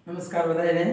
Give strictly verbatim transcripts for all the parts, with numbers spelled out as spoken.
નમસ્કાર બધાને.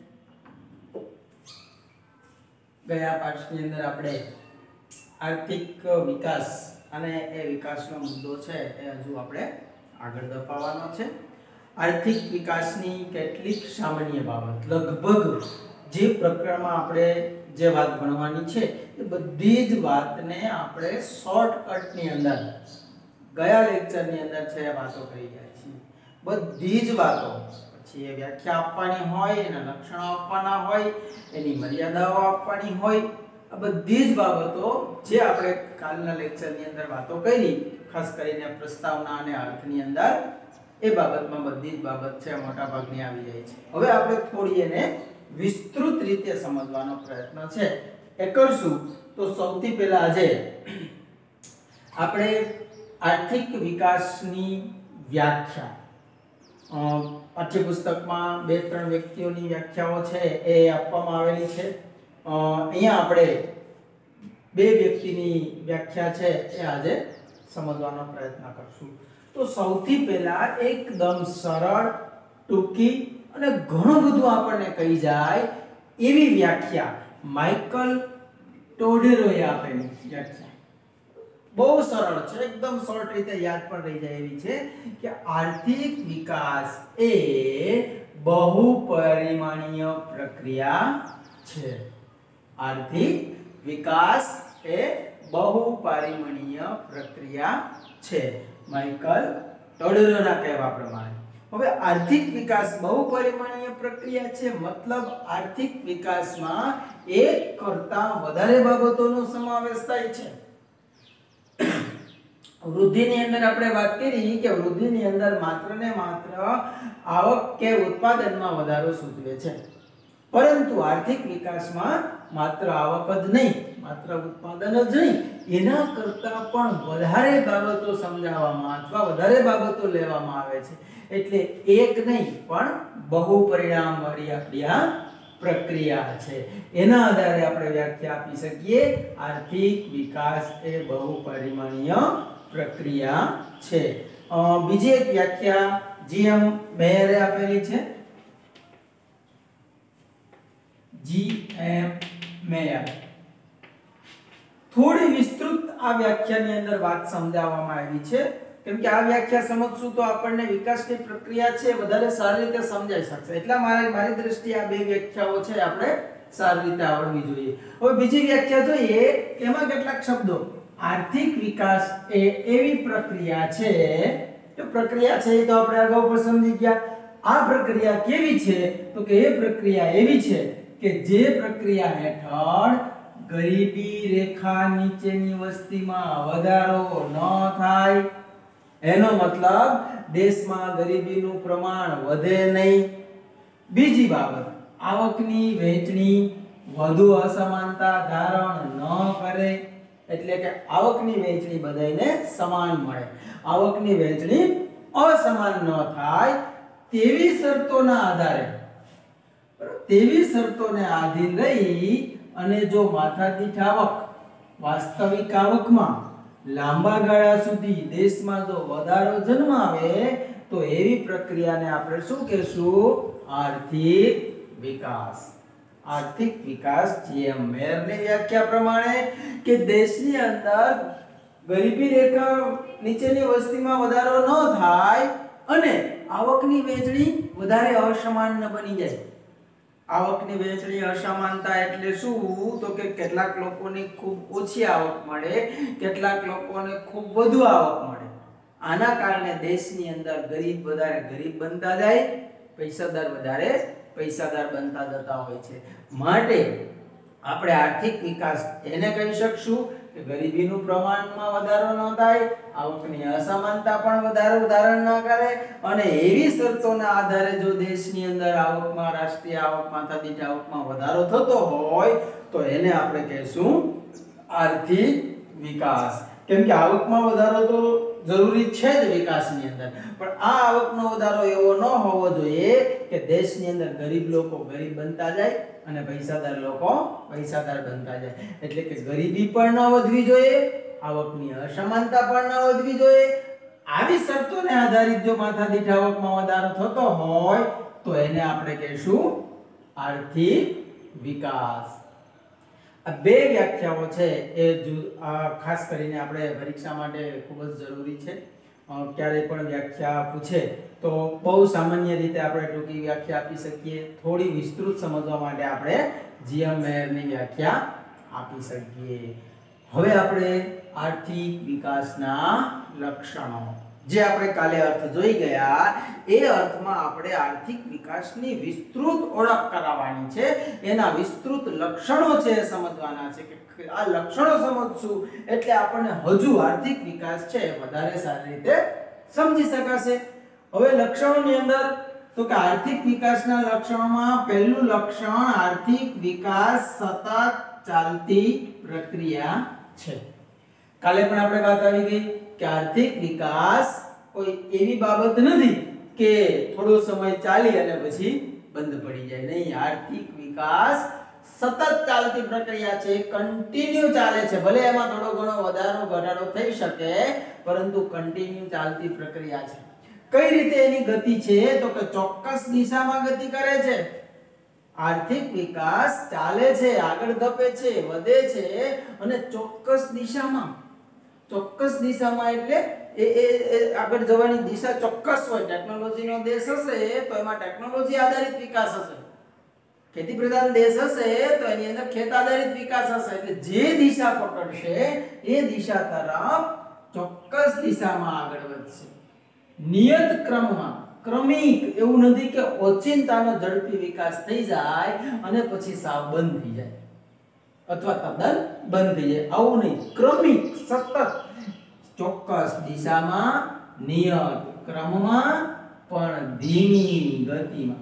ગયા પાઠની અંદર આપણે આર્થિક વિકાસ અને એ વિકાસનો મુદ્દો છે એ હજુ આપણે આગળ ધપાવવાનો છે. આર્થિક વિકાસની કેટલીક સામાન્ય બાબત લગભગ જે પ્રકરણમાં આપણે જે વાત ભણવાની છે એ બધી જ વાતને આપણે શોર્ટકટની અંદર ગયા લેક્ચરની અંદર છે વાતો કરી ગયા છીએ. બધી જ વાતો પછી એ વ્યાખ્યા આપવાની હોય, એના લક્ષણો આપવાના હોય, એની મર્યાદાઓ આપવાની હોય, આ બધી જ બાબતો જે આપણે કાલના લેક્ચરની અંદર વાતો કરી, ખાસ કરીને પ્રસ્તાવના અને અર્થની અંદર, એ બાબતમાં બધી જ બાબત છે મોટા ભાગની આવી જાય છે. હવે આપણે થોડી એને વિસ્તૃત રીતે સમજવાનો પ્રયત્ન છે એ કરશું. તો સૌથી પહેલા આજે આપણે આર્થિક વિકાસની વ્યાખ્યા પાઠ્યપુસ્તકમાં બે ત્રણ વ્યક્તિઓની વ્યાખ્યાઓ છે એ આપવામાં આવેલી છે. અહીંયા આપણે બે વ્યક્તિની વ્યાખ્યા છે એ આજે સમજવાનો પ્રયત્ન કરશું. તો સૌથી પહેલા એકદમ સરળ, ટૂંકી અને ઘણું બધું આપણને કહી જાય એવી વ્યાખ્યા માઇકલ ટોડેરોએ આપેલી વ્યાખ્યા બહુ સરળ છે, એકદમ શોર્ટ રીતે યાદ પણ રહી જાય એવી છે કે આર્થિક વિકાસ એ બહુપરિમાણીય પ્રક્રિયા છે. આર્થિક વિકાસ એ બહુપરિમાણીય પ્રક્રિયા છે, માઇકલ ટોડેરોના કહેવા પ્રમાણે. હવે આર્થિક વિકાસ બહુપરિમાણીય પ્રક્રિયા છે, મતલબ આર્થિક વિકાસમાં એક કરતાં વધારે બાબતોનો સમાવેશ થાય છે. વૃદ્ધિની અંદર આપણે વાત કરી કે વૃદ્ધિની અંદર માત્ર ને માત્ર આવક કે ઉત્પાદનમાં વધારો સૂચવે છે, પરંતુ આર્થિક વિકાસમાં માત્ર આવક જ નહીં, માત્ર ઉત્પાદન જ નહીં, એના કરતાં પણ વધારે બાબતો સમજાવવામાં અથવા વધારે બાબતો લેવામાં આવે છે. એટલે એક નહીં પણ બહુ પરિણામ વાળી આપણી આ પ્રક્રિયા છે. એના આધારે આપણે વ્યાખ્યા આપી શકીએ આર્થિક વિકાસ એ બહુપરિમાણીય પ્રક્રિયા છે. બીજી એક વ્યાખ્યા જી એમ મેયરે આપેલી છે. જી એમ મેયર થોડી વિસ્તૃત આ વ્યાખ્યાની અંદર વાત સમજાવવામાં આવી છે, કેમ કે આ વ્યાખ્યા સમજશું તો આપણને વિકાસની પ્રક્રિયા છે વધારે સારી રીતે સમજાઈ શકશે. એટલા મારી મારી દ્રષ્ટિએ આ બે વ્યાખ્યાઓ છે આપણે સારી રીતે આવડવી જોઈએ. હવે બીજી વ્યાખ્યા જોઈએ, એમાં કેટલાક શબ્દો. આર્થિક વિકાસ એ એવી પ્રક્રિયા છે, તો પ્રક્રિયા છે એ તો આપણે અગાઉ પણ સમજી ગયા. આ પ્રક્રિયા કેવી છે? તો કે એ પ્રક્રિયા એવી છે કે જે પ્રક્રિયા હેઠળ ગરીબી રેખા નીચેની વસ્તીમાં વધારો ન થાય. એનો મતલબ દેશમાં ગરીબીનું પ્રમાણ વધે નહીં. બીજી બાબત, આવકની વહેંચણી વધુ અસમાનતા ધારણ ન કરે, એટલે કે આવકની વહેંચણી બધાને સમાન મળે, આવકની વહેંચણી અસમાન ન થાય તેવી શરતોના આધારે, તેવી શરતોને આધીન રહી અને જો માથાદીઠ આવક વાસ્તવિક આવકમાં લાંબા ગાળા સુધી દેશમાં જો વધારો જન્માવે તો એવી પ્રક્રિયાને આપણે શું કહેશું? આર્થિક વિકાસ. આર્થિક વિકાસ જી એમ મેયરની વ્યાખ્યા પ્રમાણે કે દેશની અંદર ગરીબી રેખા નીચેની વસ્તીમાં વધારો ન થાય અને આવકની વહેંચણી વધારે અસમાન ન બની જાય. આવકની વહેંચણી અસમાનતા એટલે શું? તો કે કેટલાક લોકોને ખૂબ ઓછી આવક મળે, કેટલાક લોકોને ખૂબ વધુ આવક મળે. આના કારણે દેશની અંદર ગરીબ વધારે ગરીબ બનતા જાય, પૈસાદાર વધારે પૈસાદાર બનતા જતા હોય છે. માટે આપણે આર્થિક વિકાસ એને કહી શકશું કે ગરીબીનું પ્રમાણમાં વધારો ન થાય, આવકની અસમાનતા પણ વધારો ધારણ ન કરે અને એવી શરતોના આધારે જો દેશની અંદર આવકમાં, રાષ્ટ્રીય આવકમાં, માથાદીઠ આવકમાં વધારો થતો હોય તો એને આપણે કહીશું આર્થિક વિકાસ. કેમ કે આવકમાં વધારો તો જરૂરી છે જ વિકાસની અંદર, પણ આ આવકનો વધારો એવો ન હોવો જોઈએ કે દેશની અંદર ગરીબ લોકો ગરીબ બનતા જાય અને પૈસાદાર લોકો પૈસાદાર બનતા જાય. એટલે કે ગરીબી પણ ન વધવી જોઈએ, આવકની અસમાનતા પણ ન વધવી જોઈએ. આવી શરતોને આધારિત જો માથાદીઠ આવકમાં વધારો થતો હોય તો એને આપણે કહીશું આર્થિક વિકાસ. આ બે વ્યાખ્યાઓ છે એ ખાસ કરીને આપણે પરીક્ષા માટે ખૂબ જ જરૂરી છે. ક્યારે પણ વ્યાખ્યા પૂછે તો બહુ સામાન્ય રીતે આપણે ટૂંકી વ્યાખ્યા આપી શકીએ, થોડી વિસ્તૃત સમજવા માટે આપણે જીએમ મેયરની વ્યાખ્યા આપી શકીએ. હવે આપણે આર્થિક વિકાસના લક્ષણો, જે આપણે કાલે અર્થ જોઈ ગયા, એ અર્થમાં આપણે આર્થિક વિકાસની વિસ્તૃત ઓળખ કરાવવાની છે. એના વિસ્તૃત લક્ષણો છે સમજવાના છે કે આ લક્ષણો સમજશું એટલે આપણને હજુ આર્થિક વિકાસ છે વધારે સારી રીતે સમજી શકાશે. હવે લક્ષણોની અંદર તો કે આર્થિક વિકાસના લક્ષણોમાં પહેલું લક્ષણ આર્થિક વિકાસ સતત ચાલતી પ્રક્રિયા છે. કાલે પણ આપણે વાત આવી ગઈ કે આર્થિક વિકાસ કોઈ એવી બાબત નથી કે થોડો સમય ચાલી અને પછી બંધ પડી જાય. નહીં, આર્થિક વિકાસ સતત ચાલતી પ્રક્રિયા છે, કન્ટિન્યુ ચાલે છે. ભલે એમાં થોડો ઘણો વધારો ઘટાડો થઈ શકે, પરંતુ કન્ટિન્યુ ચાલતી પ્રક્રિયા છે. કઈ રીતે એની ગતિ છે તો કે ચોક્કસ દિશામાં ગતિ કરે છે. આર્થિક વિકાસ ચાલે છે, આગળ ધપે છે, વધે છે અને ચોક્કસ દિશામાં. ચોક્કસ દિશામાં એટલે એ એ આગળ જવાની દિશા ચોક્કસ હોય. ટેકનોલોજીનો દેશ હશે તો એમાં ટેકનોલોજી આધારિત વિકાસ હશે. ખેતી પ્રધાન દેશ હશે તો એની અંદર ખેત આધારિત વિકાસ હશે. એટલે જે દિશા પકડશે એ દિશા તરફ ચોક્કસ દિશામાં આગળ વધશે. નિયત ક્રમમાં, ક્રમિક, એવું નથી કે ઓચિંતાનો ઝડપી વિકાસ થઈ જાય અને પછી સાવ બંધ થઈ જાય અથવા તદ્દન બંધ થઈ જાય. આવું નહીં, ક્રમિક, સતત, ચોક્કસ દિશામાં, નિયત ક્રમમાં, પણ ધીમી ગતિમાં.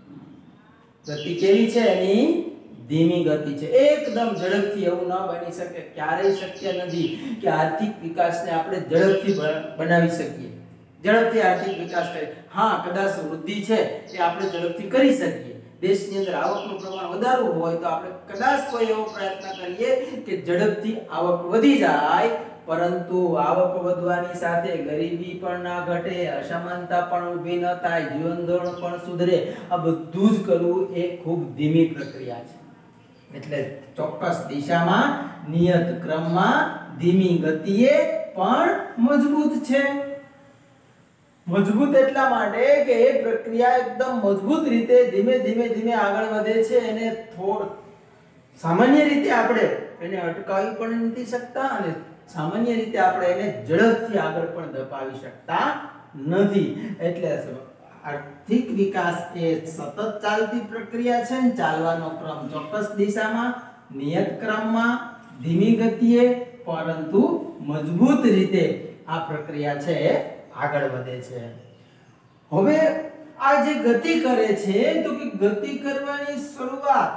ગતિ કેવી છે એની? ધીમી ગતિ છે. એકદમ ઝડપથી એવું ન બની શકે. ક્યારેય શક્ય નથી કે આર્થિક વિકાસને આપણે ઝડપથી બનાવી શકીએ, ઝડપથી આર્થિક વિકાસ કરીએ. હા, કદાચ વૃદ્ધિ છે એ આપણે ઝડપથી કરી શકીએ. દેશની અંદર આવકનું પ્રમાણ વધારવું હોય તો આપણે કદાચ કોઈ એવો પ્રયત્ન કરીએ કે ઝડપથી આવક વધી જાય, પરંતુ આવક વધવાની સાથે ગરીબી પણ ના ઘટે, અસમાનતા પણ ઊભી ન થાય, જીવન ધોરણ પણ સુધરે. આ બધું જ કરવું એ ખૂબ ધીમી પ્રક્રિયા છે. એટલે ચોક્કસ દિશામાં, નિયત ક્રમમાં, ધીમી ગતિએ, પણ મજબૂત છે. મજબૂત એટલા માટે કે એ પ્રક્રિયા એકદમ મજબૂત રીતે ધીમે ધીમે ધીમે આગળ વધે છે. એને થોડ સામાન્ય રીતે આપણે એને અટકાવી પણ નથી શકતા અને સામાન્ય રીતે આપણે એને ઝડપથી આગળ પણ ધપાવી શકતા નથી. એટલે આર્થિક વિકાસ એ સતત ચાલતી પ્રક્રિયા છે. ચાલવાનો ક્રમ ચોક્કસ દિશામાં, નિયત ક્રમમાં, ધીમી ગતિએ, પરંતુ મજબૂત રીતે આ પ્રક્રિયા છે આગળ વધે છે. હવે આ જે ગતિ કરે છે તો કે ગતિ કરવાની શરૂઆત,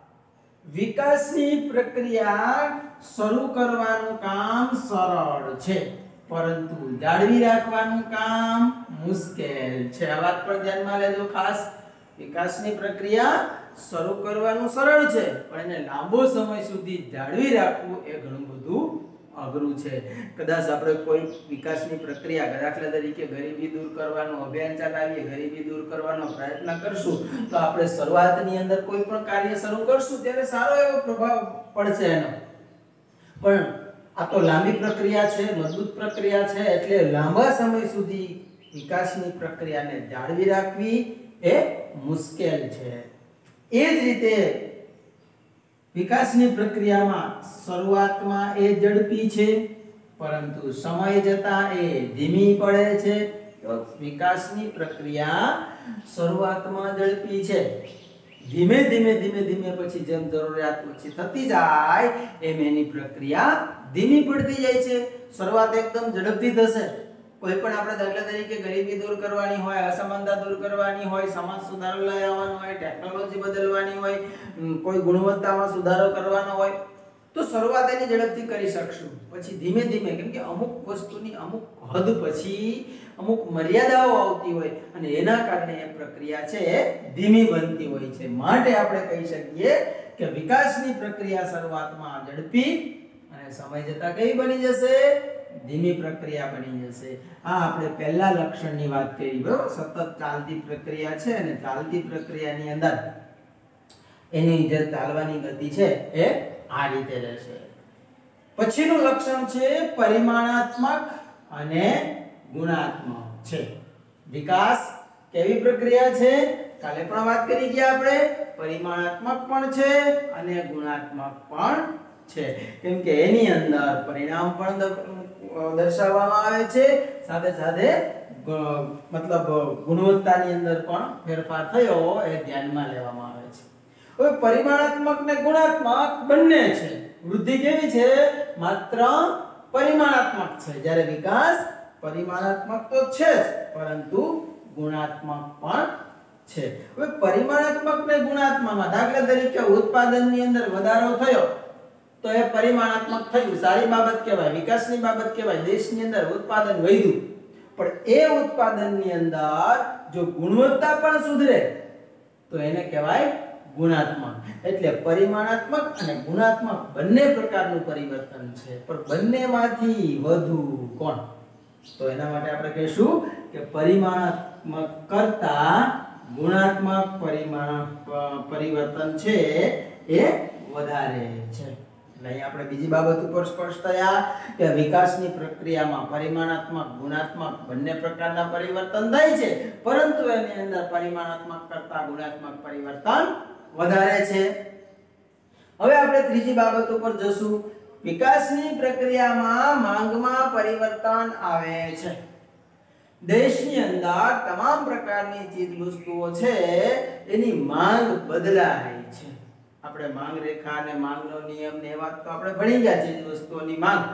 વિકાસની પ્રક્રિયા શરૂ કરવાનું કામ સરળ છે, પરંતુ જાળવી રાખવાનું કામ મુશ્કેલ છે. આ વાત પર ધ્યાનમાં લેજો ખાસ. વિકાસની પ્રક્રિયા શરૂ કરવાનું સરળ છે, પણ એને લાંબો સમય સુધી જાળવી રાખવું એ ઘણું બધું અઘરું છે. કદાચ આપણે કોઈ વિકાસની પ્રક્રિયા, દાખલા તરીકે ગરીબી દૂર કરવાનું અભિયાન ચલાવીએ, ગરીબી દૂર કરવાનો પ્રયત્ન કરશું તો આપણે શરૂઆતની અંદર કોઈ પણ કાર્ય શરૂ કરશું ત્યારે સારો એવો પ્રભાવ પડશે એનો. પણ આ તો લાંબી પ્રક્રિયા છે, મજબૂત પ્રક્રિયા છે, એટલે લાંબા સમય સુધી વિકાસની પ્રક્રિયાને જાળવી રાખવી એ મુશ્કેલ છે. એ જ રીતે વિકાસની પ્રક્રિયામાં શરૂઆતમાં એ ઝડપી છે, પરંતુ સમય જતાં એ ધીમી પડે છે. તો વિકાસની પ્રક્રિયા શરૂઆતમાં ઝડપી છે, ધીમે ધીમે ધીમે ધીમે પછી જેમ જરૂરિયાત ઓછી થતી જાય એમ એની પ્રક્રિયા ધીમી પડતી જાય છે. શરૂઆત એકદમ ઝડપથી થશે. કોઈ પણ આપણે દાખલા તરીકે ગરીબી દૂર કરવાની હોય, અસમાનતા દૂર કરવાની હોય, સમાજ સુધારો લઈ આવવાનો હોય, ટેકનોલોજી બદલવાની હોય, કોઈ ગુણવત્તામાં સુધારો કરવાનો હોય તો શરૂઆત એની ઝડપથી કરી શકશું. પછી ધીમે ધીમે, કેમ કે અમુક વસ્તુની અમુક હદ પછી અમુક મર્યાદાઓ આવતી હોય અને એના કારણે એ પ્રક્રિયા છે ધીમી બનતી હોય છે. માટે આપણે કહી શકીએ કે વિકાસની પ્રક્રિયા શરૂઆતમાં ઝડપી અને સમય જતાં કઈ બની જશે? ધીમી પ્રક્રિયા બની જશે. આ આપણે પહેલા લક્ષણની વાત કરી, બરોબર. સતત ચાલતી પ્રક્રિયા છે અને ચાલતી પ્રક્રિયાની અંદર એની જે ચાલવાની ગતિ છે એ આ રીતે રહેશે. પછીનું લક્ષણ છે પરિમાણાત્મક અને ગુણાત્મક છે. વિકાસ કેવી પ્રક્રિયા છે? કાલે પણ વાત કરી ગયા આપણે. પરિમાણાત્મક પણ છે અને ગુણાત્મક પણ છે. કેમ કે એની અંદર પરિણામ પણ દર્શાવવામાં આવે છે, સાથે સાથે મતલબ ગુણવત્તાની અંદર પણ ફેરફાર થયો એ ધ્યાનમાં લેવામાં આવે છે. હવે પરિમાણાત્મક ને ગુણાત્મક બંને છે. વૃદ્ધિ કેવી છે? માત્ર પરિમાણાત્મક છે, જ્યારે વિકાસ પરિમાણાત્મક તો છે જ, પરંતુ ગુણાત્મક પણ છે. હવે પરિમાણાત્મક ને ગુણાત્મકમાં દાખલા તરીકે ઉત્પાદનની અંદર વધારો થયો તો એ પરિમાણાત્મક થયું, સારી બાબત કહેવાય, વિકાસની બાબત કહેવાય. દેશની અંદર ઉત્પાદન વધ્યું, પણ એ ઉત્પાદનની અંદર જો ગુણવત્તા પણ સુધરે તો એને કહેવાય ગુણાત્મક. એટલે પરિમાણાત્મક અને ગુણાત્મક બંને પ્રકારનું પરિવર્તન છે, પણ બંનેમાંથી વધુ કોણ? તો એના માટે આપણે કહીશું કે પરિમાણાત્મક કરતા ગુણાત્મક પરિમાણ પરિવર્તન છે એ વધારે છે. એટલે અહીં આપણે બીજી બાબત ઉપર સ્પષ્ટ થયા કે વિકાસની પ્રક્રિયામાં પરિમાણાત્મક ગુણાત્મક બંને પ્રકારના પરિવર્તન થાય છે, પરંતુ એની અંદર પરિમાણાત્મક કરતા ગુણાત્મક પરિવર્તન વધારે છે. હવે આપણે ત્રીજી બાબત ઉપર જશું. વિકાસની પ્રક્રિયામાં માંગમાં પરિવર્તન આવે છે. દેશની અંદર તમામ પ્રકારની ચીજ વસ્તુઓ છે એની માંગ બદલાય છે. આપણે માંગ રેખા અને માંગનો નિયમ ને વાત તો આપણે ભણી ગયા. ચીજ વસ્તુઓની માંગ,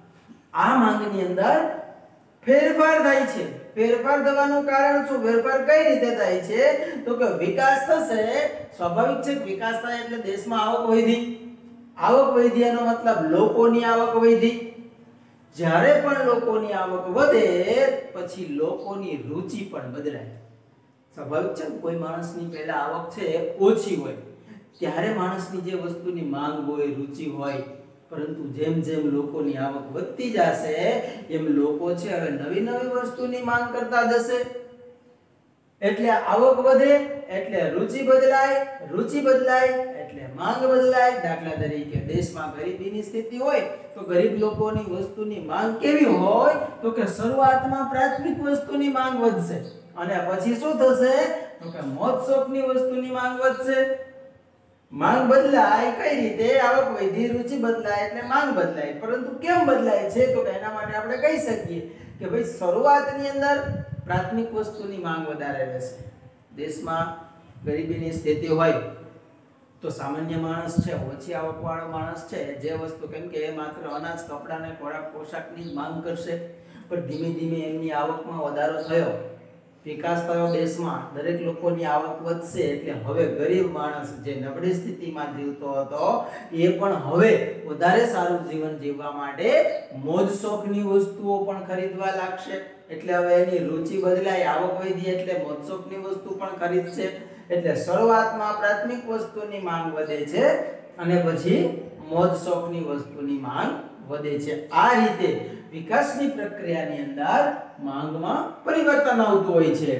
આ માંગની અંદર ફેરફાર થાય છે. ફેરફાર થવાનું કારણ શું? ફેરફાર કઈ રીતે થાય છે? તો કે વિકાસ થશે. સ્વાભાવિક છે, વિકાસ થાય એટલે દેશમાં આવક વધી. આવક વધી એનો મતલબ લોકોની આવક વધી. જ્યારે પણ લોકોની આવક વધે પછી લોકોની રુચિ પણ બદલાય. સ્વાભાવિક છે, કોઈ માણસની પહેલા આવક છે ઓછી હોય ત્યારે માણસની જે વસ્તુની માંગ હોય, રુચિ હોય, પરંતુ જેમ જેમ લોકોની આવક વધતી જશે એમ લોકો છે હવે નવી નવી વસ્તુની માંગ કરતા જશે. એટલે આવક વધે એટલે રુચિ બદલાય, રુચિ બદલાય એટલે માંગ બદલાય. દાખલા તરીકે દેશમાં ગરીબીની સ્થિતિ હોય તો ગરીબ લોકોની વસ્તુની માંગ કેવી હોય? તો કે શરૂઆતમાં પ્રાથમિક વસ્તુની માંગ વધશે અને પછી શું થશે? તો કે મોજ શોખની વસ્તુની માંગ વધશે. માંગ બદલાય કઈ રીતે? આવક વધી, રુચિ બદલાય એટલે માંગ બદલાય. પરંતુ કેમ બદલાય છે? તો કે એના માટે આપણે કહી શકીએ કે ભાઈ શરૂઆતની અંદર પ્રાથમિક વસ્તુની માંગ વધારે રહેશે. દેશમાં ગરીબીની સ્થિતિ હોય તો સામાન્ય માણસ છે, ઓછી આવકવાળો માણસ છે, જે વસ્તુ, કેમ કે એ માત્ર અનાજ, કપડાં ને ખોરાક પોશાકની જ માંગ કરશે, પણ ધીમે ધીમે એમની આવકમાં વધારો થયો, વિકાસ થયો દેશમાં, દરેક લોકોની આવક વધશે એટલે હવે ગરીબ માણસ જે નબળી સ્થિતિમાં જીવતો હતો એ પણ હવે વધારે સારું જીવન જીવવા માટે મોજ શોખની વસ્તુઓ પણ ખરીદવા લાગશે. એટલે હવે એની રુચિ બદલાય, આવક વધી એટલે મોજ શોખની વસ્તુ પણ ખરીદશે. એટલે શરૂઆતમાં પ્રાથમિક વસ્તુની માંગ વધે છે અને પછી મોજ શોખની વસ્તુની માંગ વધે છે. આ રીતે વિકાસની પ્રક્રિયાની અંદર માંગમાં પરિવર્તન આવતું હોય છે.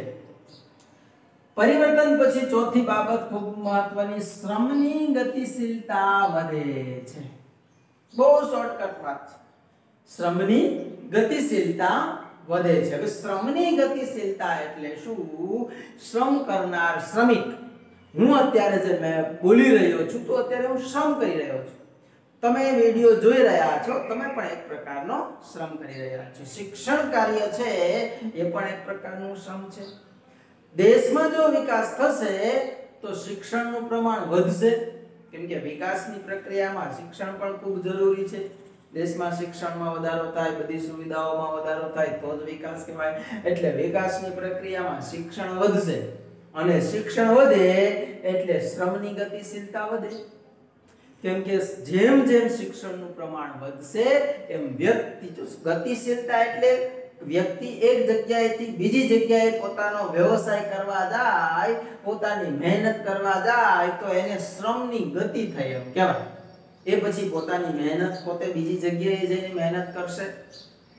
પરિવર્તન પછી ચોથી બાબત ખૂબ મહત્વની, શ્રમની ગતિશીલતા વધે છે. બહુ શોર્ટકટ વાત છે. શ્રમની ગતિશીલતા વધે છે. હવે શ્રમની ગતિશીલતા એટલે શું? શ્રમ કરનાર શ્રમિક, હું અત્યારે જે મેં બોલી રહ્યો છું તો અત્યારે હું શ્રમ કરી રહ્યો છું. તમે વિડિયો જોઈ રહ્યા છો, તમે પણ એક પ્રકારનો શ્રમ કરી રહ્યા છો. શિક્ષણ કાર્ય છે એ પણ એક પ્રકારનું શ્રમ છે. દેશમાં જો વિકાસ થશે તો શિક્ષણનું પ્રમાણ વધશે, કેમ કે વિકાસની પ્રક્રિયામાં શિક્ષણ પણ ખૂબ જરૂરી છે. દેશમાં શિક્ષણમાં વધારો થાય, બધી સુવિધાઓમાં વધારો થાય તો જ વિકાસ કહેવાય. એટલે વિકાસની પ્રક્રિયામાં શિક્ષણ વધશે અને શિક્ષણ વધે એટલે શ્રમની ગતિશીલતા વધે. કેમ કે જેમ જેમ શિક્ષણનું પ્રમાણ વધશે એમ વ્યક્તિ, ગતિશીલતા એટલે વ્યક્તિ એક જગ્યાએથી બીજી જગ્યાએ પોતાનો વ્યવસાય કરવા જાય, પોતાની મહેનત કરવા જાય તો એને શ્રમની ગતિ થઈ એમ કહેવાય. એ પછી પોતાની મહેનત પોતે બીજી જગ્યાએ જઈને મહેનત કરશે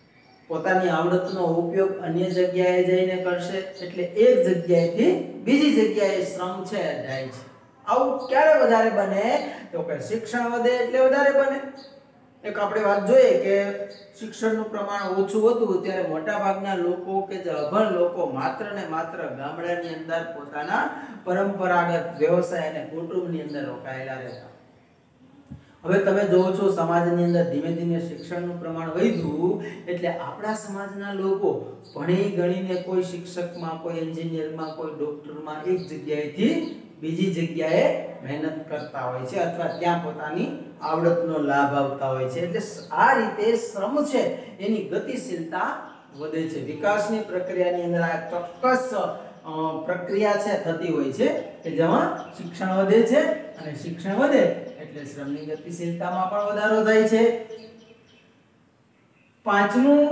પોતાની આવડતનો ઉપયોગ અન્ય જગ્યાએ જઈને કરશે એટલે એક જગ્યાએથી બીજી જગ્યાએ શ્રમ છે જાય છે. આવું ક્યારે વધારે બને તો કે શિક્ષણ વધે એટલે વધારે બને. એક આપણે વાત જોઈએ કે શિક્ષણનું પ્રમાણ ઓછું હતું ત્યારે મોટા ભાગના લોકો કે જે અભણ લોકો માત્ર ને માત્ર ગામડાની અંદર પોતાના પરંપરાગત વ્યવસાય અને કુટુંબની અંદર રોકાયેલા રહેતા. હવે તમે જોવો છો સમાજની અંદર ધીમે ધીમે શિક્ષણનું પ્રમાણ વધ્યું એટલે આપણા સમાજના લોકો ભણી ગણીને કોઈ શિક્ષકમાં, કોઈ એન્જિનિયરમાં, કોઈ ડોક્ટરમાં એક જગ્યાએથી બીજી જગ્યાએ મહેનત કરતા હોય છે અથવા ત્યાં પોતાની આવડતનો લાભ આવતા હોય છે. એટલે આ રીતે શ્રમ છે એની ગતિશીલતા વધે છે. વિકાસની પ્રક્રિયાની અંદર આ ચોક્કસ પ્રક્રિયા છે થતી હોય છે કે જેમાં શિક્ષણ વધે છે અને શિક્ષણ વધે એટલે શ્રમની ગતિશીલતામાં પણ વધારો થાય છે. પાંચમું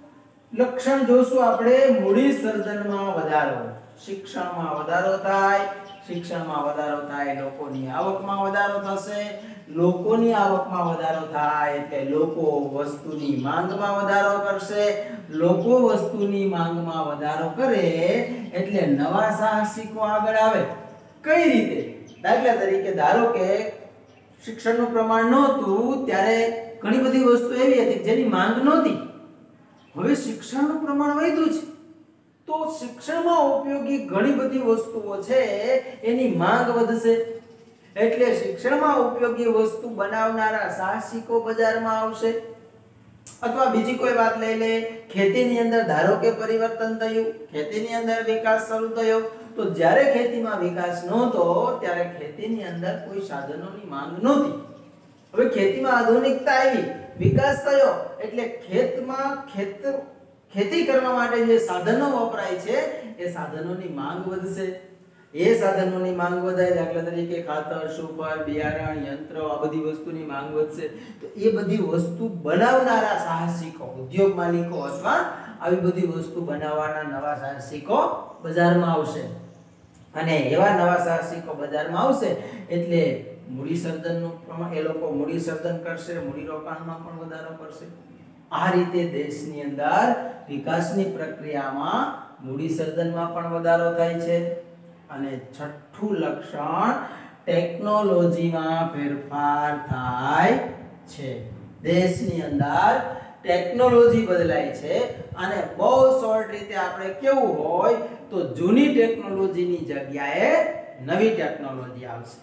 લક્ષણ જોશું આપણે મૂડી સર્જનમાં વધારો. શિક્ષણમાં વધારો થાય, શિક્ષણમાં વધારો થાય લોકોની આવકમાં વધારો થશે, લોકોની આવકમાં વધારો થાય એટલે લોકો વસ્તુની માંગમાં વધારો કરશે, લોકો વસ્તુની માંગમાં વધારો કરે એટલે નવા સાહસિકો આગળ આવે. કઈ રીતે? દાખલા તરીકે ધારો કે શિક્ષણનું પ્રમાણ નહોતું ત્યારે ઘણી બધી વસ્તુ એવી હતી જેની માંગ નહોતી. હવે શિક્ષણનું પ્રમાણ વધ્યું છે તો શિક્ષણમાં ઉપયોગી ઘણી બધી વસ્તુઓ છે એની માંગ વધશે એટલે શિક્ષણમાં ઉપયોગી વસ્તુ બનાવનારા સાહસિકો બજારમાં આવશે. અથવા બીજી કોઈ વાત લઈ લે, ખેતીની અંદર ધારો કે પરિવર્તન થયું, ખેતીની અંદર વિકાસ શરૂ થયો તો જ્યારે ખેતીમાં વિકાસ નહોતો ત્યારે ખેતીની અંદર કોઈ સાધનોની માંગ નહોતી. હવે ખેતીમાં આધુનિકતા આવી, વિકાસ થયો એટલે ખેતમાં ખેતર ખેતી કરવા માટે જે સાધનો વપરાય છે એ સાધનોની માંગ વધશે. એ સાધનોની માંગ વધારે, દાખલા તરીકે ખાતર, સુપર, બિયારણ, યંત્ર, આ બધી વસ્તુની માંગ વધશે તો એ બધી વસ્તુ બનાવનારા સાહસિકો, ઉદ્યોગ માલિકો અથવા આવી બધી વસ્તુ બનાવવાના નવા સાહસિકો બજારમાં આવશે. અને એવા નવા સાહસિકો બજારમાં આવશે એટલે મૂડી સર્જનનું પ્રમાણ, એ લોકો મૂડી સર્જન કરશે, મૂડી રોકાણમાં પણ વધારો કરશે. આ રીતે દેશની અંદર વિકાસની પ્રક્રિયામાં મૂડી સર્જનમાં પણ વધારો થાય છે. અને છઠ્ઠું લક્ષણ ટેકનોલોજીમાં ફેરફાર થાય છે. દેશની અંદર ટેકનોલોજી બદલાય છે અને બહુ શોર્ટ રીતે આપણે કેવું હોય તો જૂની ટેકનોલોજીની જગ્યાએ નવી ટેકનોલોજી આવશે.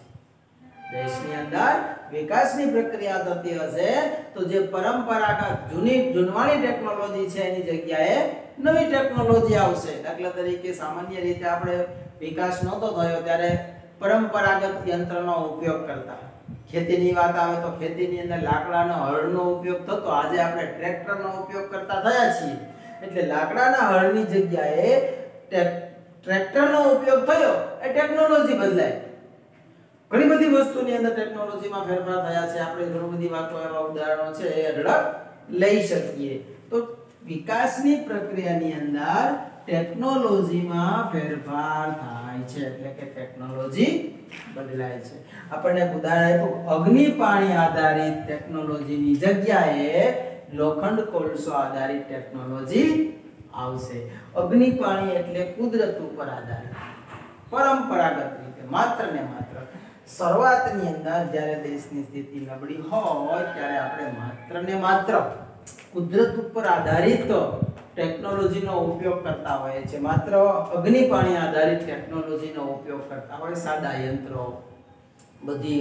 દેશની અંદર વિકાસની પ્રક્રિયા થતી હશે તો જે પરંપરાગત જૂની જૂનવાણી ટેકનોલોજી છે એની જગ્યાએ નવી ટેકનોલોજી આવશે. દાખલા તરીકે સામાન્ય રીતે આપણે વિકાસ નહોતો થયો ત્યારે પરંપરાગત યંત્રનો ઉપયોગ કરતા. ખેતીની વાત આવે તો ખેતીની અંદર લાકડાના હળનો ઉપયોગ થતો, આજે આપણે ટ્રેક્ટરનો ઉપયોગ કરતા થયા છીએ એટલે લાકડાના હળની જગ્યાએ ટ્રેક્ટરનો ઉપયોગ થયો એ ટેકનોલોજી બદલાય. ઘણી બધી વસ્તુની અંદર ટેકનોલોજીમાં ફેરફાર થયા છે. આપણે ઘણી બધી વાતો, એવા ઉદાહરણો છે એ અઢળક લઈ શકીએ. તો વિકાસની પ્રક્રિયાની અંદર ટેકનોલોજીમાં ફેરફાર થાય છે એટલે કે ટેકનોલોજી બદલાય છે. આપણને ઉદાહરણ આપ્યું, અગ્નિ પાણી આધારિત ટેકનોલોજીની જગ્યાએ લોખંડ કોલસો આધારિત ટેકનોલોજી આવશે. અગ્નિ પાણી એટલે કુદરત ઉપર આધારિત, પરંપરાગત રીતે માત્ર ને માત્ર શરૂઆતની અંદર જ્યારે દેશની સ્થિતિ નબળી હોય ત્યારે આપણે માત્ર ને માત્ર કુદરત ઉપર આધારિત ટેકનોલોજીનો ઉપયોગ કરતા હોય છે. માત્ર અગ્નિ પાણી આધારિત ટેકનોલોજીનો ઉપયોગ કરતા હોય. સાદા યંત્રો, બધી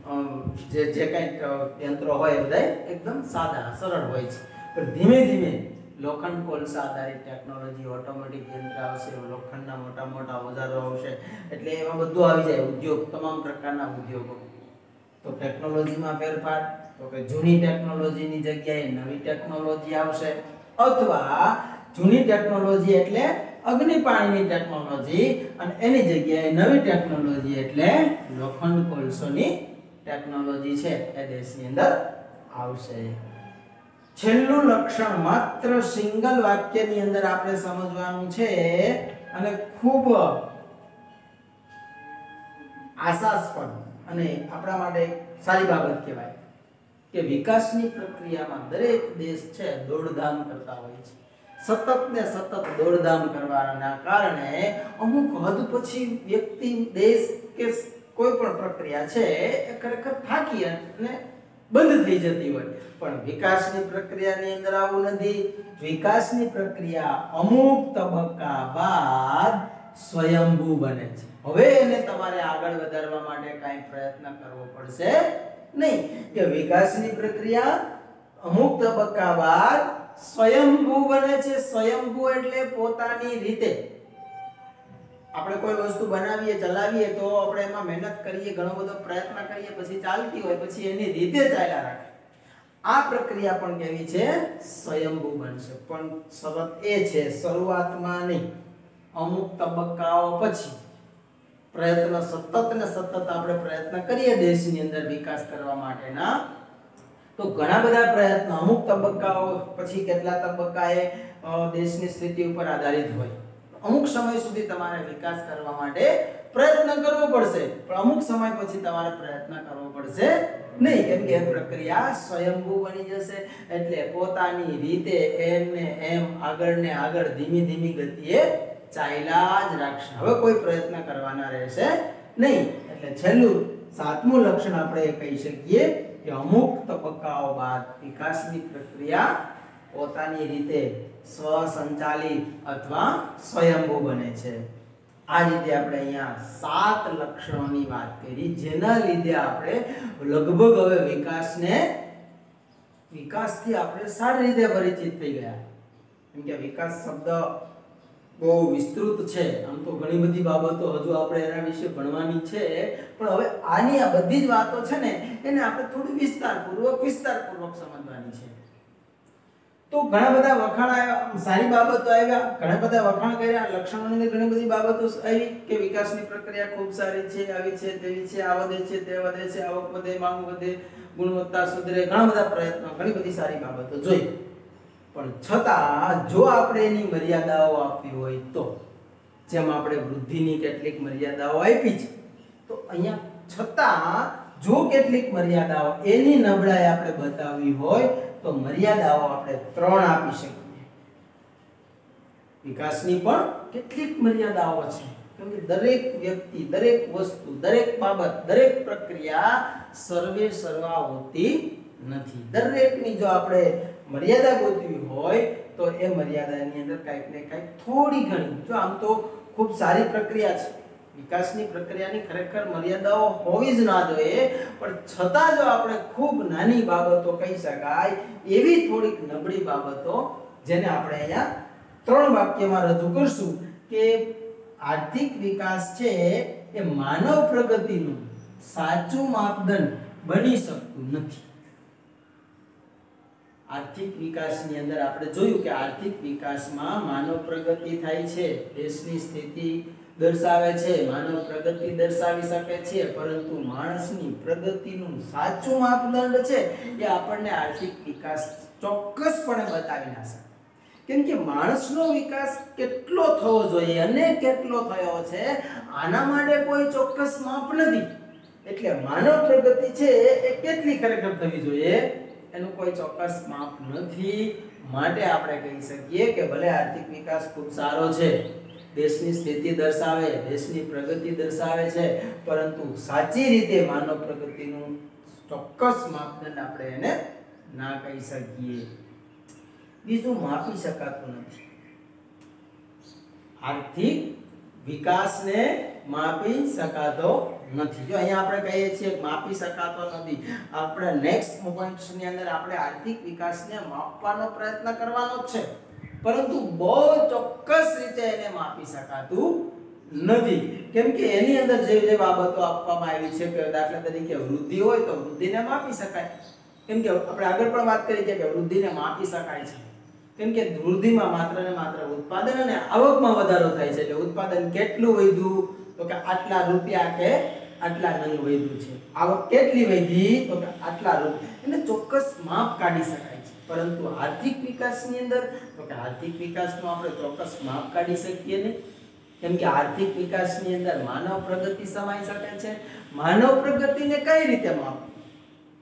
જે જે કંઈક યંત્રો હોય બધા એકદમ સાદા સરળ હોય છે. પણ ધીમે ધીમે લોખંડ કોલસા આધારિત ટેકનોલોજી, ઓટોમેટિક યંત્ર આવશે, લોખંડના મોટા મોટા ઓજારો આવશે એટલે એમાં બધું આવી જાય. ઉદ્યોગ, તમામ પ્રકારના ઉદ્યોગો. તો ટેકનોલોજીમાં ફેરફાર તો કે જૂની ટેકનોલોજીની જગ્યાએ નવી ટેકનોલોજી આવશે અથવા જૂની ટેકનોલોજી એટલે અગ્નિ પાણીની ટેકનોલોજી અને એની જગ્યાએ નવી ટેકનોલોજી એટલે લોખંડ કોલસોની ટેકનોલોજી છે એ દેશની અંદર આવશે. છેલ્લું લક્ષણ માત્ર સિંગલ વાક્યની અંદર આપણે સમજવાનું છે અને ખૂબ આશાસ્પદ અને આપણા માટે સારી બાબત કહેવાય. કે વિકાસની પ્રક્રિયામાં દરેક દેશ છે દોડધામ કરતા હોય છે, સતત ને સતત દોડધામ કરવાના કારણે અમુક હદ પછી વ્યક્તિ, દેશ કે કોઈ પણ પ્રક્રિયા છે એ ખરેખર થાકી અને બંધ થઈ જતી હોય. પણ વિકાસની પ્રક્રિયાની અંદર આવું નથી. વિકાસની પ્રક્રિયા અમુક તબક્કા બાદ સ્વયંભૂ બને છે. હવે એને તમારે આગળ વધારવા માટે કાંઈ પ્રયત્ન કરવો પડશે નહીં. કે વિકાસની પ્રક્રિયા અમુક તબક્કા બાદ સ્વયંભૂ બને છે. સ્વયંભૂ એટલે પોતાની રીતે. આપણે કોઈ વસ્તુ બનાવીએ, ચલાવીએ તો આપણે એમાં મહેનત કરીએ, ઘણો બધો પ્રયત્ન કરીએ, પછી ચાલતી હોય, પછી એની રીતે ચાલ્યા રાખે. આ પ્રક્રિયા પણ કેવી છે? સ્વયંભૂ બનશે. પણ શરત એ છે શરૂઆતમાં નહીં, અમુક તબક્કાઓ પછી પ્રયત્ન સતત ને સતત આપણે પ્રયત્ન કરીએ દેશની અંદર વિકાસ કરવા માટેના, તો ઘણા બધા પ્રયત્નો અમુક તબક્કાઓ પછી કેટલા તબક્કાએ દેશની સ્થિતિ ઉપર આધારિત હોય. અમુક સમય સુધી તમારે વિકાસ કરવા માટે પ્રયત્ન કરવો પડશે, પણ અમુક સમય પછી તમારે પ્રયત્ન કરવો પડશે નહીં, કેમ કે પ્રક્રિયા સ્વયંભૂ બની જશે. એટલે પોતાની રીતે એમ ને એમ આગળ ને આગળ ધીમી ધીમી ગતિએ ચાલ્યા જ રાખશે. હવે કોઈ પ્રયત્ન કરવાના રહેશે નહીં. એટલે છેલ્લું સાતમું લક્ષણ આપણે કહી શકીએ કે અમુક તબક્કાઓ બાદ વિકાસની પ્રક્રિયા પોતાની રીતે સ્વસંચાલિત અથવા સ્વયંભૂ બને છે. આ રીતે આપણે અહીંયા સાત લક્ષણોની વાત કરી, જેના લીધે આપણે લગભગ હવે વિકાસને વિકાસથી આપણે સારી રીતે પરિચિત થઈ ગયા. કેમ કે વિકાસ શબ્દ બહુ વિસ્તૃત છે. આમ તો ઘણી બધી બાબતો હજુ આપણે એના વિશે ભણવાની છે, પણ હવે આની આ બધી જ વાતો છે ને એને આપણે થોડી વિસ્તારપૂર્વક વિસ્તારપૂર્વક સમજવાની છે. તો ઘણા બધા વખાણ આવ્યા, સારી બાબતો આવ્યા, ઘણા બધા વખાણ કર્યા, લક્ષણોની ઘણી બધી બાબતો આવી કે વિકાસની પ્રક્રિયા ખૂબ સારી છે, આવી છે, તેવી છે, આ વધે છે, તે વધે છે, આવક વધે, માંગ વધે, ગુણવત્તા સુધરે, ઘણા બધા પ્રયત્નો, ઘણી બધી સારી બાબતો જોઈ. પણ છતાં જો આપણે એની મર્યાદાઓ આપવી હોય તો, જેમ આપણે વૃદ્ધિની કેટલીક મર્યાદાઓ આપી છે, તો અહીંયા છતાં જો કેટલીક મર્યાદાઓ એની નબળાઈ આપણે બતાવવી હોય તો મર્યાદાઓ આપણે ત્રણ આપી શકીએ. વિકાસની પણ કેટલીક મર્યાદાઓ છે, કેમ કે દરેક વ્યક્તિ, દરેક વસ્તુ, દરેક બાબત, દરેક પ્રક્રિયા સર્વે સર્વા હોતી નથી. દરેકની જો આપણે મર્યાદા ગોતવી હોય તો એ મર્યાદાની અંદર કંઈક ને કંઈક થોડી ઘણી, જો આમ તો ખૂબ સારી પ્રક્રિયા છે, વિકાસની પ્રક્રિયાની ખરેખર મર્યાદાઓ હોવી જ ના જોઈએ, પણ છતાં જો આપણે ખૂબ નાની બાબતો કહી શકાય એવી થોડીક નબળી બાબતો, જેને આપણે અહીંયા ત્રણ વાક્યમાં રજૂ કરશું કે આર્થિક વિકાસ છે એ માનવ પ્રગતિનું સાચું માપદંડ બની શકતું નથી. આર્થિક વિકાસની અંદર આપણે જોયું કે આર્થિક વિકાસમાં માનવ પ્રગતિ થાય છે, દેશની સ્થિતિ દર્શાવે છે, માનવ પ્રગતિ દર્શાવી શકે છે, પરંતુ માણસની પ્રગતિનું સાચું માપદંડ છે એ આપણને આર્થિક વિકાસ ચોક્કસપણે બતાવી ના શકે. કેમ કે માણસનો વિકાસ કેટલો થવો જોઈએ અને કેટલો થયો છે આના માટે કોઈ ચોક્કસ માપ નથી. એટલે માનવ પ્રગતિ છે એ કેટલી ખરેખર થવી જોઈએ એનું કોઈ ચોક્કસ માપ નથી. માટે આપણે કહી શકીએ કે ભલે આર્થિક વિકાસ ખૂબ સારો છે, દેશની સ્થિતિ દર્શાવે, દેશની પ્રગતિ દર્શાવે છે, પરંતુ સાચી રીતે માનવ પ્રગતિનું ચોક્કસ માપદંડ આપણે એને ના કહી શકીએ. બીજું માપી શકાતું નથી. આર્થિક વિકાસને માપી શકાતો નથી. જો અહીંયા આપણે કહીએ છીએ માપી શકાતો નથી, આપણે નેક્સ્ટ પોઈન્ટની અંદર આપણે આર્થિક વિકાસને માપવાનો પ્રયત્ન કરવાનો છે, પરંતુ બહુ ચોક્કસ રીતે એને માપી શકાતું નથી. કેમ કે એની અંદર જે જે બાબતો આપવામાં આવી છે કે દાખલા તરીકે વૃદ્ધિ હોય તો વૃદ્ધિને માપી શકાય. કેમ કે આપણે આગળ પણ વાત કરી છે કે વૃદ્ધિને માપી શકાય છે. કેમ કે વૃદ્ધિમાં માત્ર ને માત્ર ઉત્પાદન અને આવકમાં વધારો થાય છે. એટલે ઉત્પાદન કેટલું વધ્યું તો કે આટલા રૂપિયા કે આટલા નંગ વધ્યું છે. આવક કેટલી વધી તો કે આટલા રૂપિયા. એને ચોક્કસ માપ કાઢી શકાય છે. પરંતુ આર્થિક વિકાસની અંદર તો કે આર્થિક વિકાસનો આપણે ચોક્કસ માપ કાઢી શકીએ નહીં. કેમ કે આર્થિક વિકાસની અંદર માનવ પ્રગતિ સમાઈ શકે છે. માનવ પ્રગતિને કઈ રીતે માપવી?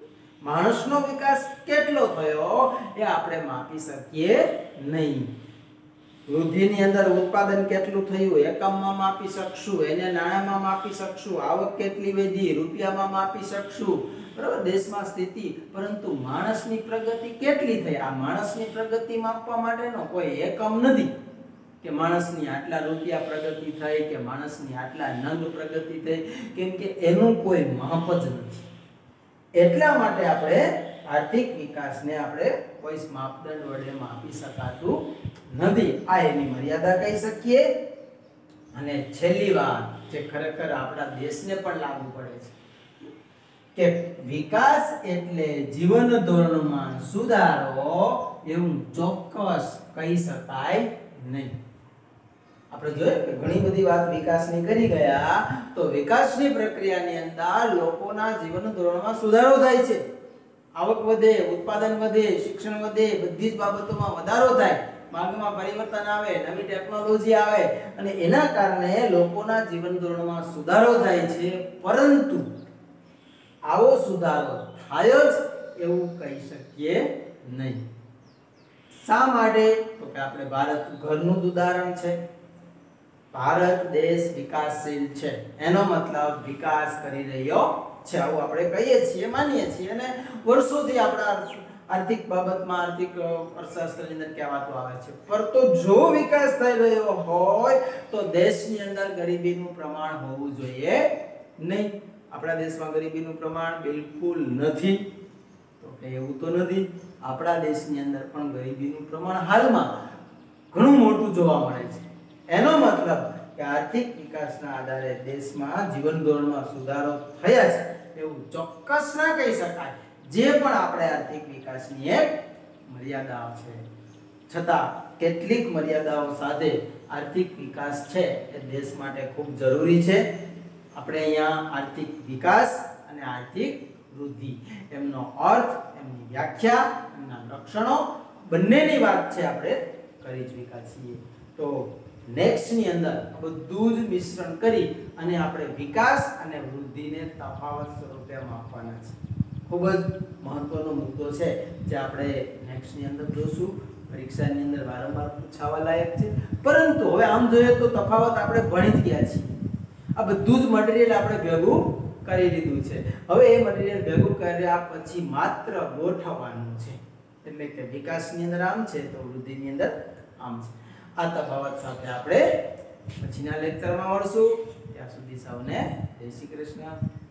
માણસનો વિકાસ કેટલો થયો એ આપણે માપી શકીએ નહીં. વૃદ્ધિની અંદર ઉત્પાદન કેટલું થયું એકમમાં માપી શકશું, એને નાણાંમાં માપી શકશું, આવક કેટલી વધી રૂપિયામાં માપી શકશું, બરાબર, દેશમાં સ્થિતિ, પરંતુ માણસની પ્રગતિ કેટલી થઈ આ માણસની પ્રગતિ માપવા માટેનો કોઈ એકમ નથી કે માણસની આટલા રૂપિયા પ્રગતિ થઈ કે માણસની આટલા નંગ પ્રગતિ થઈ, કેમ કે એનું કોઈ માપ જ નથી. એટલા માટે આપણે આર્થિક વિકાસને આપણે કોઈ માપદંડ વડે માપી શકાતું નથી. આ એની મર્યાદા કહી શકીએ. અને છેલ્લી વાત જે ખરેખર આપણા દેશને પણ લાગુ પડે છે કે વિકાસ એટલે જીવન ધોરણમાં સુધારો એવું ચોક્કસ કહી શકાય નહીં. આપણે જોઈએ કે ઘણી બધી વાત વિકાસની કરી ગયા, તો વિકાસની પ્રક્રિયાની અંદર લોકોના જીવન ધોરણમાં સુધારો થાય છે, આવક વધે, ઉત્પાદન વધે, શિક્ષણ વધે, બધી જ બાબતોમાં વધારો થાય, માંગમાં પરિવર્તન આવે, નવી ટેકનોલોજી આવે અને એના કારણે લોકોના જીવન ધોરણમાં સુધારો થાય છે. પરંતુ આવો સુધારો થાય જ એવું કહી શકીએ નહીં. શા માટે? તો કે આપણે ભારત ઘરનું જ ઉદાહરણ છે. ભારત દેશ વિકાસશીલ છે, એનો મતલબ વિકાસ કરી રહ્યો છે આવું આપણે કહીએ છીએ, માનીએ છીએ અને વર્ષોથી આપણા આર્થિક બાબતમાં આર્થિક અર્થશાસ્ત્રની અંદર કહેવાતું આવે છે. પરંતુ જો વિકાસ થઈ રહ્યો હોય તો દેશની અંદર ગરીબીનું પ્રમાણ હોવું જોઈએ નહીં. આપણા દેશમાં ગરીબીનું પ્રમાણ બિલકુલ નથી. તો કે એવું તો નથી. આપણા દેશની અંદર પણ ગરીબીનું પ્રમાણ હાલમાં ઘણું મોટું જોવા મળે છે. એનો મતલબ કે આર્થિક વિકાસના આધારે દેશમાં જીવન ધોરણમાં સુધારો થયા છે એવું ચોક્કસ ના કહી શકાય. જે પણ આપણે આર્થિક વિકાસની એક મર્યાદાઓ છે, છતાં કેટલીક મર્યાદાઓ સાથે આર્થિક વિકાસ છે એ દેશ માટે ખૂબ જરૂરી છે. આપણે અહીંયા આર્થિક વિકાસ અને આર્થિક વૃદ્ધિ એમનો અર્થ, એમની વ્યાખ્યા, એમના લક્ષણો બંનેની વાત છે આપણે કરી ચૂક્યા છીએ. તો નેક્સ્ટ ની અંદર બધું જ મિશ્રણ કરી અને આપણે વિકાસ અને વૃદ્ધિને તફાવત સ્વરૂપે માપવાના છે. ખૂબ જ મહત્વનો મુદ્દો છે જે આપણે નેક્સ્ટ ની અંદર જોશું. પરીક્ષાની અંદર વારંવાર પૂછાવા લાયક છે. પરંતુ હવે આમ જોઈએ તો તફાવત આપણે ભણી જ ગયા છીએ. આ બધું જ મટીરીયલ આપણે ભેગું કરી લીધું છે. હવે એ મટીરીયલ ભેગું કર્યા પછી માત્ર ગોઠવવાનું છે. એટલે કે વિકાસની અંદર આમ છે તો વૃદ્ધિની અંદર આમ છે. આ તફાવત સાથે આપણે પછીના લેક્ચરમાં મળશું. ત્યાં સુધી સૌને જય શ્રી કૃષ્ણ.